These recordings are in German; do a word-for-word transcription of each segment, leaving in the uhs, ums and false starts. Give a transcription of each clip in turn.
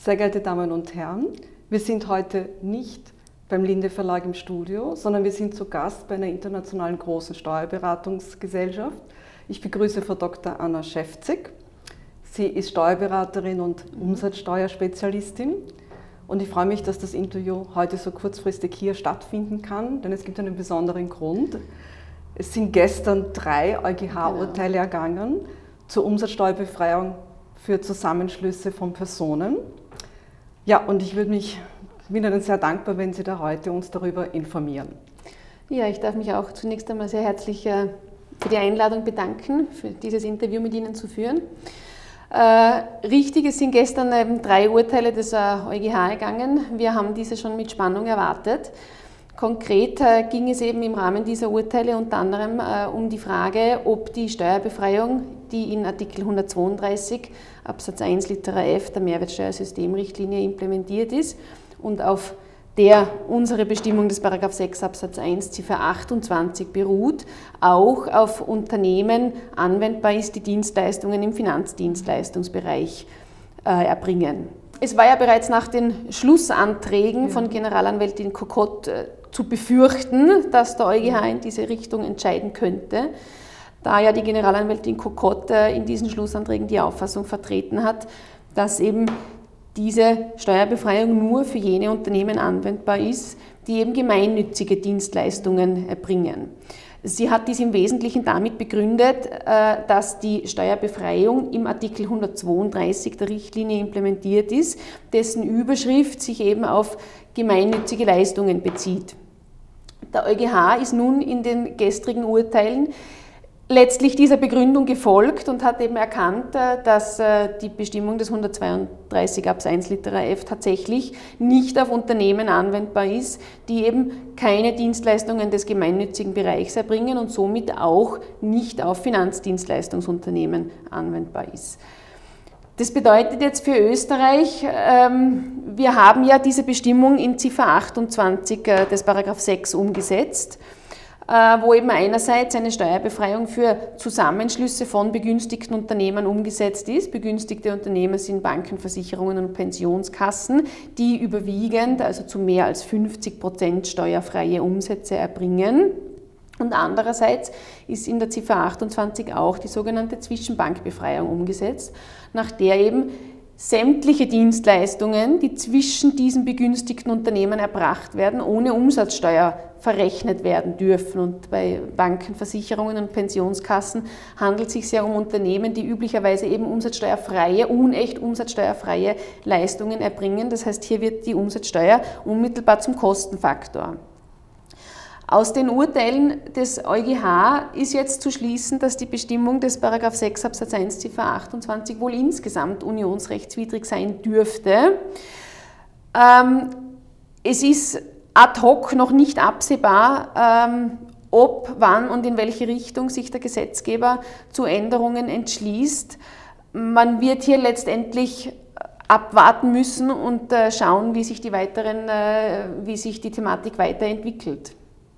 Sehr geehrte Damen und Herren, wir sind heute nicht beim Linde Verlag im Studio, sondern wir sind zu Gast bei einer internationalen großen Steuerberatungsgesellschaft. Ich begrüße Frau Doktor Anna Schäfzig. Sie ist Steuerberaterin und Umsatzsteuerspezialistin. Und ich freue mich, dass das Interview heute so kurzfristig hier stattfinden kann, denn es gibt einen besonderen Grund. Es sind gestern drei EuGH-Urteile ergangen zur Umsatzsteuerbefreiung für Zusammenschlüsse von Personen. Ja, und ich würde mich, bin Ihnen sehr dankbar, wenn Sie da heute uns darüber informieren. Ja, ich darf mich auch zunächst einmal sehr herzlich für die Einladung bedanken, für dieses Interview mit Ihnen zu führen. Äh, richtig, es sind gestern eben drei Urteile des äh, EuGH ergangen. Wir haben diese schon mit Spannung erwartet. Konkret äh, ging es eben im Rahmen dieser Urteile unter anderem äh, um die Frage, ob die Steuerbefreiung, die in Artikel hundertzweiunddreißig Absatz eins Litera F der Mehrwertsteuersystemrichtlinie implementiert ist und auf der unsere Bestimmung des Paragraph sechs Absatz eins Ziffer achtundzwanzig beruht, auch auf Unternehmen anwendbar ist, die Dienstleistungen im Finanzdienstleistungsbereich äh, erbringen. Es war ja bereits nach den Schlussanträgen von Generalanwältin Kokott äh, zu befürchten, dass der EuGH in diese Richtung entscheiden könnte, da ja die Generalanwältin Kokott äh, in diesen Schlussanträgen die Auffassung vertreten hat, dass eben diese Steuerbefreiung nur für jene Unternehmen anwendbar ist, die eben gemeinnützige Dienstleistungen erbringen. Sie hat dies im Wesentlichen damit begründet, dass die Steuerbefreiung im Artikel hundertzweiunddreißig der Richtlinie implementiert ist, dessen Überschrift sich eben auf gemeinnützige Leistungen bezieht. Der EuGH ist nun in den gestrigen Urteilen letztlich dieser Begründung gefolgt und hat eben erkannt, dass die Bestimmung des hundertzweiunddreißig Absatz eins Litera F tatsächlich nicht auf Unternehmen anwendbar ist, die eben keine Dienstleistungen des gemeinnützigen Bereichs erbringen und somit auch nicht auf Finanzdienstleistungsunternehmen anwendbar ist. Das bedeutet jetzt für Österreich, wir haben ja diese Bestimmung in Ziffer achtundzwanzig des Paragraph sechs umgesetzt, wo eben einerseits eine Steuerbefreiung für Zusammenschlüsse von begünstigten Unternehmen umgesetzt ist. Begünstigte Unternehmen sind Banken, Versicherungen und Pensionskassen, die überwiegend, also zu mehr als fünfzig Prozent steuerfreie Umsätze erbringen. Und andererseits ist in der Ziffer achtundzwanzig auch die sogenannte Zwischenbankbefreiung umgesetzt, nach der eben sämtliche Dienstleistungen, die zwischen diesen begünstigten Unternehmen erbracht werden, ohne Umsatzsteuer verrechnet werden dürfen. Und bei Banken, Versicherungen und Pensionskassen handelt es sich ja um Unternehmen, die üblicherweise eben umsatzsteuerfreie, unecht umsatzsteuerfreie Leistungen erbringen. Das heißt, hier wird die Umsatzsteuer unmittelbar zum Kostenfaktor. Aus den Urteilen des EuGH ist jetzt zu schließen, dass die Bestimmung des Paragraph sechs Absatz eins Ziffer achtundzwanzig wohl insgesamt unionsrechtswidrig sein dürfte. Ähm, es ist ad hoc noch nicht absehbar, ähm, ob, wann und in welche Richtung sich der Gesetzgeber zu Änderungen entschließt. Man wird hier letztendlich abwarten müssen und äh, schauen, wie sich die weiteren, äh, wie sich die Thematik weiterentwickelt.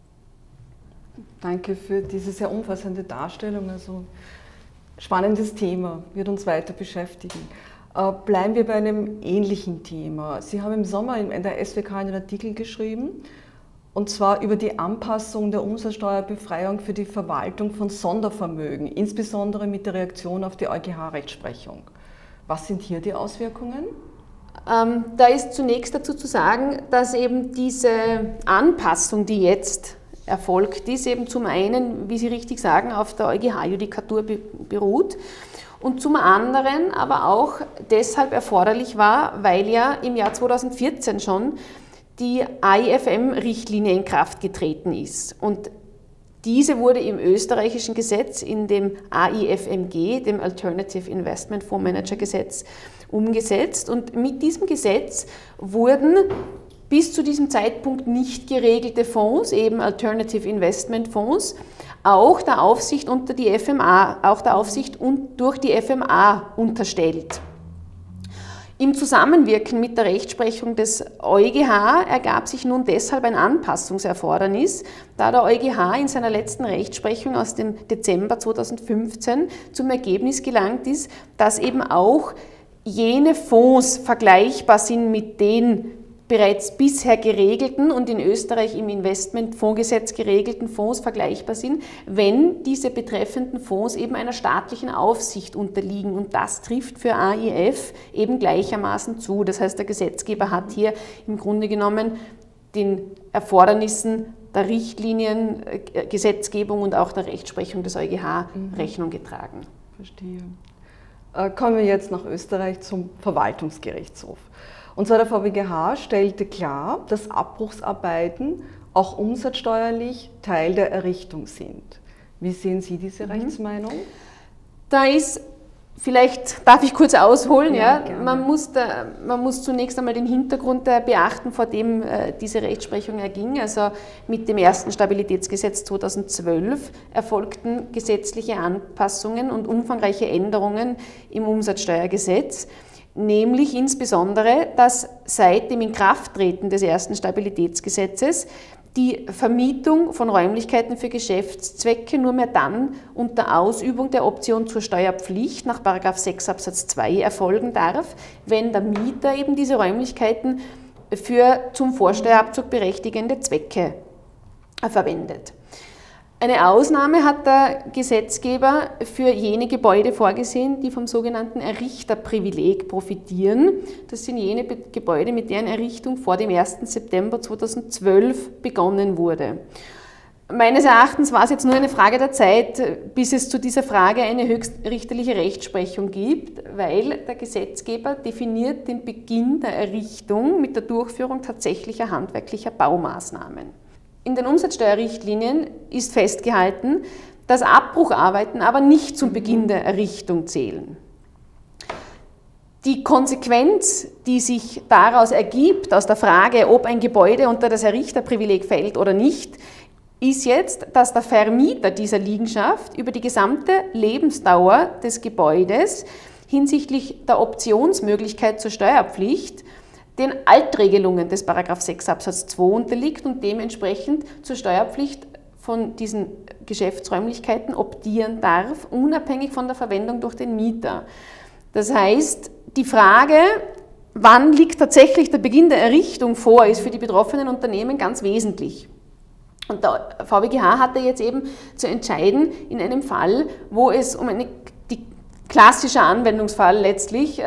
Danke für diese sehr umfassende Darstellung. Also spannendes Thema, wird uns weiter beschäftigen. Äh, bleiben wir bei einem ähnlichen Thema. Sie haben im Sommer in der S W K einen Artikel geschrieben, und zwar über die Anpassung der Umsatzsteuerbefreiung für die Verwaltung von Sondervermögen, insbesondere mit der Reaktion auf die EuGH-Rechtsprechung. Was sind hier die Auswirkungen? Ähm, da ist zunächst dazu zu sagen, dass eben diese Anpassung, die jetzt erfolgt ist, eben zum einen, wie Sie richtig sagen, auf der EuGH-Judikatur beruht und zum anderen aber auch deshalb erforderlich war, weil ja im Jahr zweitausendvierzehn schon die A I F M-Richtlinie in Kraft getreten ist. Und diese wurde im österreichischen Gesetz, in dem A I F M G, dem Alternative Investment Fondsmanager Gesetz, umgesetzt. Und mit diesem Gesetz wurden bis zu diesem Zeitpunkt nicht geregelte Fonds, eben Alternative Investment Fonds, auch der Aufsicht unter die F M A, auch der Aufsicht und durch die F M A unterstellt. Im Zusammenwirken mit der Rechtsprechung des EuGH ergab sich nun deshalb ein Anpassungserfordernis, da der EuGH in seiner letzten Rechtsprechung aus dem Dezember zweitausendfünfzehn zum Ergebnis gelangt ist, dass eben auch jene Fonds vergleichbar sind mit den bereits bisher geregelten und in Österreich im Investmentfondsgesetz geregelten Fonds vergleichbar sind, wenn diese betreffenden Fonds eben einer staatlichen Aufsicht unterliegen. Und das trifft für A I F eben gleichermaßen zu. Das heißt, der Gesetzgeber hat hier im Grunde genommen den Erfordernissen der Richtlinien, Gesetzgebung und auch der Rechtsprechung des EuGH mhm. Rechnung getragen. Verstehe. Äh, kommen wir jetzt nach Österreich zum Verwaltungsgerichtshof. Und zwar der V W G H stellte klar, dass Abbruchsarbeiten auch umsatzsteuerlich Teil der Errichtung sind. Wie sehen Sie diese mhm. Rechtsmeinung? Da ist, vielleicht darf ich kurz ausholen, ja, ja man, muss da, man muss zunächst einmal den Hintergrund beachten, vor dem äh, diese Rechtsprechung erging. Also mit dem ersten Stabilitätsgesetz zweitausendzwölf erfolgten gesetzliche Anpassungen und umfangreiche Änderungen im Umsatzsteuergesetz. Nämlich insbesondere, dass seit dem Inkrafttreten des ersten Stabilitätsgesetzes die Vermietung von Räumlichkeiten für Geschäftszwecke nur mehr dann unter Ausübung der Option zur Steuerpflicht nach Paragraph sechs Absatz zwei erfolgen darf, wenn der Mieter eben diese Räumlichkeiten für zum Vorsteuerabzug berechtigende Zwecke verwendet. Eine Ausnahme hat der Gesetzgeber für jene Gebäude vorgesehen, die vom sogenannten Errichterprivileg profitieren. Das sind jene Gebäude, mit deren Errichtung vor dem ersten September zweitausendzwölf begonnen wurde. Meines Erachtens war es jetzt nur eine Frage der Zeit, bis es zu dieser Frage eine höchstrichterliche Rechtsprechung gibt, weil der Gesetzgeber definiert den Beginn der Errichtung mit der Durchführung tatsächlicher handwerklicher Baumaßnahmen. In den Umsatzsteuerrichtlinien ist festgehalten, dass Abbrucharbeiten aber nicht zum Beginn der Errichtung zählen. Die Konsequenz, die sich daraus ergibt, aus der Frage, ob ein Gebäude unter das Errichterprivileg fällt oder nicht, ist jetzt, dass der Vermieter dieser Liegenschaft über die gesamte Lebensdauer des Gebäudes hinsichtlich der Optionsmöglichkeit zur Steuerpflicht den Altregelungen des Paragraph sechs Absatz zwei unterliegt und dementsprechend zur Steuerpflicht von diesen Geschäftsräumlichkeiten optieren darf, unabhängig von der Verwendung durch den Mieter. Das heißt, die Frage, wann liegt tatsächlich der Beginn der Errichtung vor, ist für die betroffenen Unternehmen ganz wesentlich. Und der V W G H hatte jetzt eben zu entscheiden in einem Fall, wo es um eine klassischer Anwendungsfall letztlich, äh,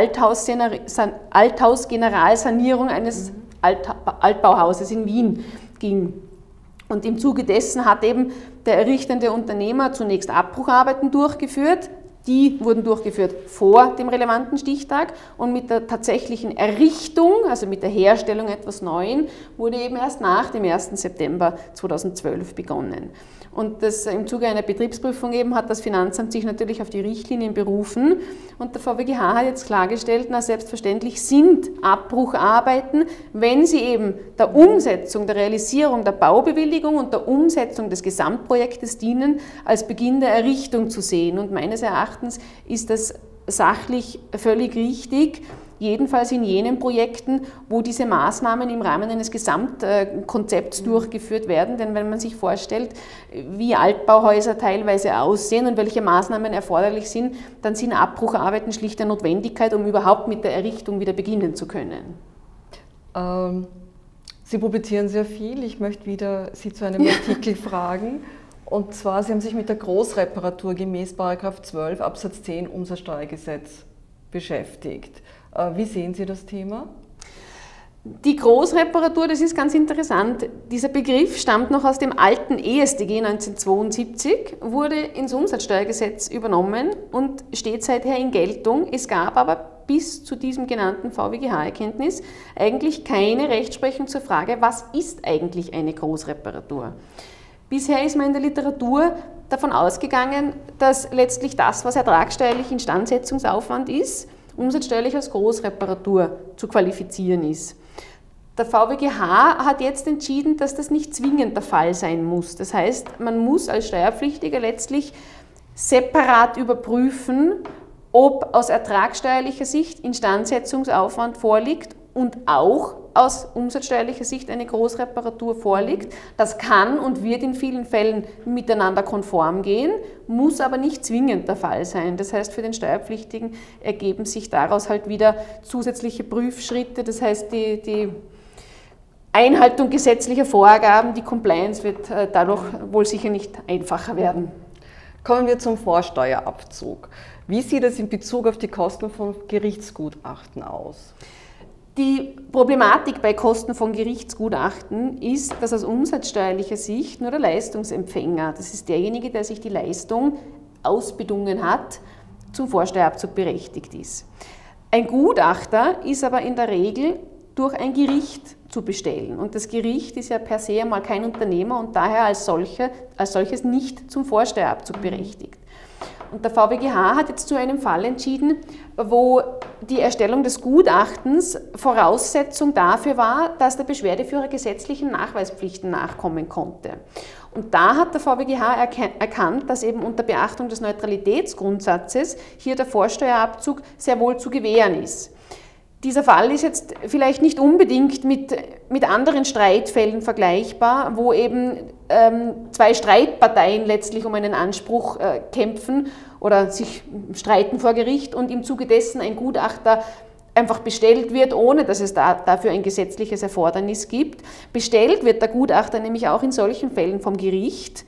Althausgeneralsanierung eines Alt Altbauhauses in Wien ging. Und im Zuge dessen hat eben der errichtende Unternehmer zunächst Abbrucharbeiten durchgeführt. Die wurden durchgeführt vor dem relevanten Stichtag und mit der tatsächlichen Errichtung, also mit der Herstellung etwas Neuen, wurde eben erst nach dem ersten September zweitausendzwölf begonnen. Und das, im Zuge einer Betriebsprüfung eben hat das Finanzamt sich natürlich auf die Richtlinien berufen und der V W G H hat jetzt klargestellt, na selbstverständlich sind Abbrucharbeiten, wenn sie eben der Umsetzung, der Realisierung der Baubewilligung und der Umsetzung des Gesamtprojektes dienen, als Beginn der Errichtung zu sehen. Und meines Erachtens ist das sachlich völlig richtig, jedenfalls in jenen Projekten, wo diese Maßnahmen im Rahmen eines Gesamtkonzepts durchgeführt werden. Denn wenn man sich vorstellt, wie Altbauhäuser teilweise aussehen und welche Maßnahmen erforderlich sind, dann sind Abbrucharbeiten schlicht eine Notwendigkeit, um überhaupt mit der Errichtung wieder beginnen zu können. Ähm, Sie publizieren sehr viel. Ich möchte wieder Sie zu einem Artikel fragen. Und zwar, Sie haben sich mit der Großreparatur gemäß Paragraph zwölf Absatz zehn Umsatzsteuergesetz beschäftigt. Wie sehen Sie das Thema? Die Großreparatur, das ist ganz interessant. Dieser Begriff stammt noch aus dem alten E S t G neunzehnhundertzweiundsiebzig, wurde ins Umsatzsteuergesetz übernommen und steht seither in Geltung. Es gab aber bis zu diesem genannten V W G H-Erkenntnis eigentlich keine Rechtsprechung zur Frage, was ist eigentlich eine Großreparatur? Bisher ist man in der Literatur davon ausgegangen, dass letztlich das, was ertragssteuerlich Instandsetzungsaufwand ist, umsatzsteuerlich als Großreparatur zu qualifizieren ist. Der V W G H hat jetzt entschieden, dass das nicht zwingend der Fall sein muss. Das heißt, man muss als Steuerpflichtiger letztlich separat überprüfen, ob aus ertragssteuerlicher Sicht Instandsetzungsaufwand vorliegt und auch aus umsatzsteuerlicher Sicht eine Großreparatur vorliegt. Das kann und wird in vielen Fällen miteinander konform gehen, muss aber nicht zwingend der Fall sein. Das heißt, für den Steuerpflichtigen ergeben sich daraus halt wieder zusätzliche Prüfschritte. Das heißt, die, die Einhaltung gesetzlicher Vorgaben, die Compliance wird dadurch wohl sicher nicht einfacher werden. Kommen wir zum Vorsteuerabzug. Wie sieht es in Bezug auf die Kosten von Gerichtsgutachten aus? Die Problematik bei Kosten von Gerichtsgutachten ist, dass aus umsatzsteuerlicher Sicht nur der Leistungsempfänger, das ist derjenige, der sich die Leistung ausbedungen hat, zum Vorsteuerabzug berechtigt ist. Ein Gutachter ist aber in der Regel durch ein Gericht zu bestellen. Und das Gericht ist ja per se einmal kein Unternehmer und daher als, solche, als solches nicht zum Vorsteuerabzug berechtigt. Und der V W G H hat jetzt zu einem Fall entschieden, wo die Erstellung des Gutachtens Voraussetzung dafür war, dass der Beschwerdeführer gesetzlichen Nachweispflichten nachkommen konnte. Und da hat der V W G H erkannt, dass eben unter Beachtung des Neutralitätsgrundsatzes hier der Vorsteuerabzug sehr wohl zu gewähren ist. Dieser Fall ist jetzt vielleicht nicht unbedingt mit, mit anderen Streitfällen vergleichbar, wo eben ähm, zwei Streitparteien letztlich um einen Anspruch äh, kämpfen oder sich streiten vor Gericht und im Zuge dessen ein Gutachter einfach bestellt wird, ohne dass es da, dafür ein gesetzliches Erfordernis gibt. Bestellt wird der Gutachter nämlich auch in solchen Fällen vom Gericht.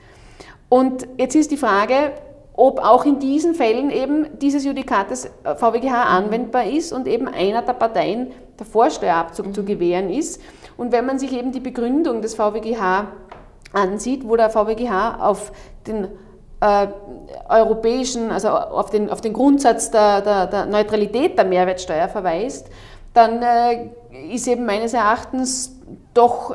Und jetzt ist die Frage, ob auch in diesen Fällen eben dieses Judikat des V W G H anwendbar ist und eben einer der Parteien der Vorsteuerabzug mhm. zu gewähren ist. Und wenn man sich eben die Begründung des V W G H ansieht, wo der V W G H auf den äh, europäischen, also auf den, auf den Grundsatz der, der, der Neutralität der Mehrwertsteuer verweist, dann äh, ist eben meines Erachtens doch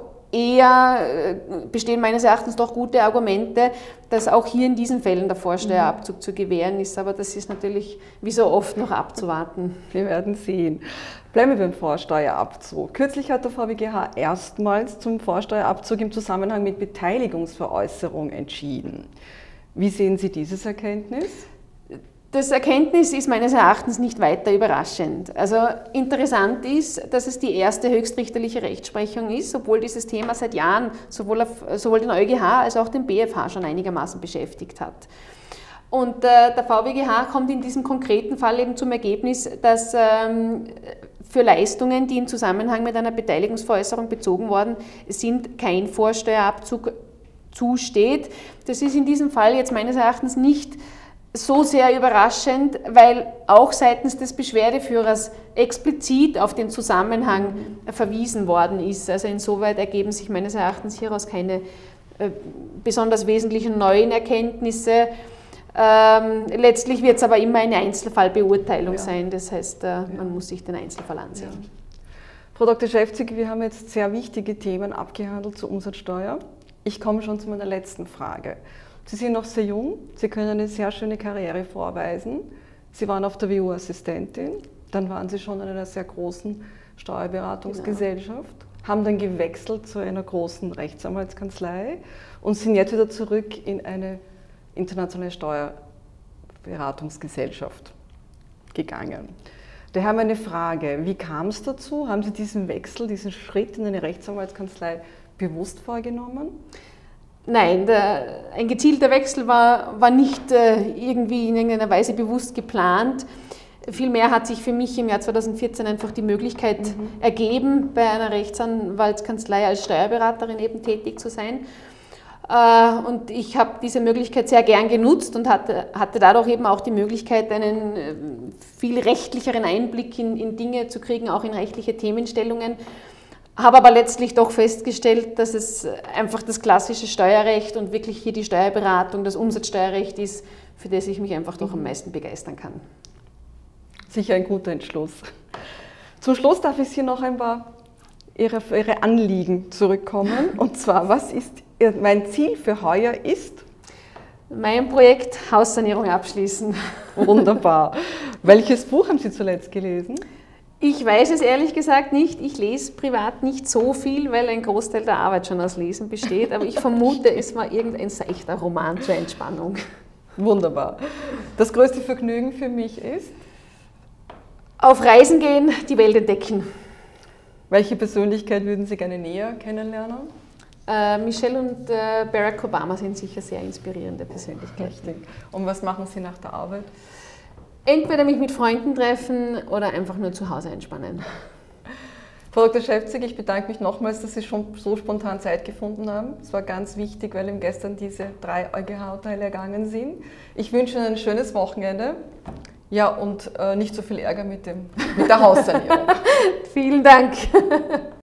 eher, bestehen meines Erachtens doch gute Argumente, dass auch hier in diesen Fällen der Vorsteuerabzug mhm. zu gewähren ist. Aber das ist natürlich wie so oft noch abzuwarten. Wir werden sehen. Bleiben wir beim Vorsteuerabzug. Kürzlich hat der V W G H erstmals zum Vorsteuerabzug im Zusammenhang mit Beteiligungsveräußerung entschieden. Wie sehen Sie dieses Erkenntnis? Das Erkenntnis ist meines Erachtens nicht weiter überraschend. Also interessant ist, dass es die erste höchstrichterliche Rechtsprechung ist, obwohl dieses Thema seit Jahren sowohl, auf, sowohl den EuGH als auch den B F H schon einigermaßen beschäftigt hat. Und äh, der V W G H kommt in diesem konkreten Fall eben zum Ergebnis, dass ähm, für Leistungen, die im Zusammenhang mit einer Beteiligungsveräußerung bezogen worden sind, kein Vorsteuerabzug zusteht. Das ist in diesem Fall jetzt meines Erachtens nicht so sehr überraschend, weil auch seitens des Beschwerdeführers explizit auf den Zusammenhang verwiesen worden ist. Also insoweit ergeben sich meines Erachtens hieraus keine äh, besonders wesentlichen neuen Erkenntnisse. Ähm, letztlich wird es aber immer eine Einzelfallbeurteilung ja. sein, das heißt, äh, man ja. muss sich den Einzelfall ansehen. Ja. Frau Doktor Schäfzig, wir haben jetzt sehr wichtige Themen abgehandelt zur Umsatzsteuer. Ich komme schon zu meiner letzten Frage. Sie sind noch sehr jung, Sie können eine sehr schöne Karriere vorweisen. Sie waren auf der W U-Assistentin, dann waren Sie schon in einer sehr großen Steuerberatungsgesellschaft, genau. haben dann gewechselt zu einer großen Rechtsanwaltskanzlei und sind jetzt wieder zurück in eine internationale Steuerberatungsgesellschaft gegangen. Daher meine Frage, wie kam es dazu? Haben Sie diesen Wechsel, diesen Schritt in eine Rechtsanwaltskanzlei bewusst vorgenommen? Nein, der, ein gezielter Wechsel war, war nicht äh, irgendwie in irgendeiner Weise bewusst geplant. Vielmehr hat sich für mich im Jahr zweitausendvierzehn einfach die Möglichkeit mhm. ergeben, bei einer Rechtsanwaltskanzlei als Steuerberaterin eben tätig zu sein. Äh, und ich habe diese Möglichkeit sehr gern genutzt und hatte, hatte dadurch eben auch die Möglichkeit, einen äh, viel rechtlicheren Einblick in, in Dinge zu kriegen, auch in rechtliche Themenstellungen. Habe aber letztlich doch festgestellt, dass es einfach das klassische Steuerrecht und wirklich hier die Steuerberatung, das Umsatzsteuerrecht ist, für das ich mich einfach doch am meisten begeistern kann. Sicher ein guter Entschluss. Zum Schluss darf ich Sie noch ein paar Ihre, Ihre Anliegen zurückkommen. Und zwar, was ist Ihr, mein Ziel für heuer ist? Mein Projekt Haussanierung abschließen. Wunderbar. Welches Buch haben Sie zuletzt gelesen? Ich weiß es ehrlich gesagt nicht. Ich lese privat nicht so viel, weil ein Großteil der Arbeit schon aus Lesen besteht. Aber ich vermute, es war irgendein seichter Roman zur Entspannung. Wunderbar. Das größte Vergnügen für mich ist? Auf Reisen gehen, die Welt entdecken. Welche Persönlichkeit würden Sie gerne näher kennenlernen? Äh, Michelle und äh, Barack Obama sind sicher sehr inspirierende Persönlichkeiten. Richtig. Und was machen Sie nach der Arbeit? Entweder mich mit Freunden treffen oder einfach nur zu Hause entspannen. Frau Doktor Szewczyk, ich bedanke mich nochmals, dass Sie schon so spontan Zeit gefunden haben. Es war ganz wichtig, weil eben gestern diese drei EuGH-Urteile ergangen sind. Ich wünsche Ihnen ein schönes Wochenende. Ja, und äh, nicht so viel Ärger mit, dem, mit der Haussanierung. Vielen Dank.